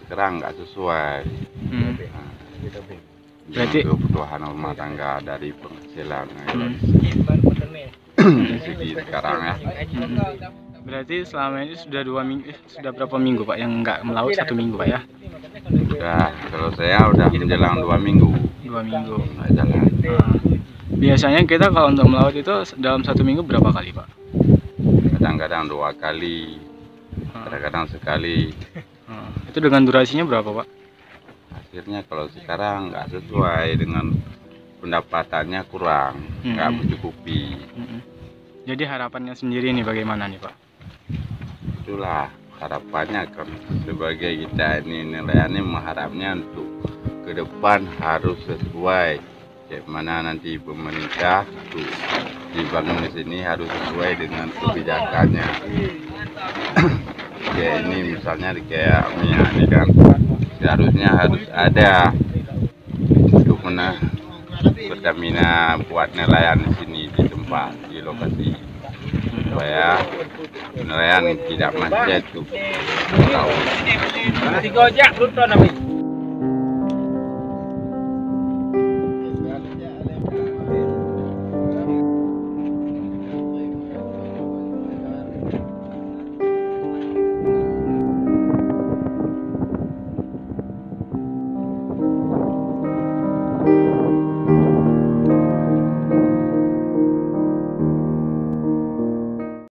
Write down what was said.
sekarang nggak sesuai. Nah, Berarti kebutuhan rumah tangga dari penghasilan di segi sekarang ya. berarti selama ini sudah 2 minggu, sudah berapa minggu Pak yang nggak melaut? 1 minggu Pak ya? Udah, kalau saya udah menjelang 2 minggu 2 minggu. nggak jalan. Biasanya kita kalau untuk melaut itu dalam 1 minggu berapa kali Pak? Kadang-kadang 2 kali, kadang-kadang sekali. Itu dengan durasinya berapa Pak? Akhirnya kalau sekarang nggak sesuai dengan pendapatannya, kurang, nggak mencukupi. Jadi harapannya sendiri nih bagaimana nih Pak? Itulah harapannya kan, sebagai kita ini nelayan mengharapnya untuk ke depan harus sesuai. Bagaimana nanti pemerintah tuh dibangun di sini harus sesuai dengan kebijakannya. Ya ini misalnya kayak minyak ini kan seharusnya harus ada untuk Pertamina buat nelayan di sini di tempat di lokasi supaya nelayan tidak macet tuh laut.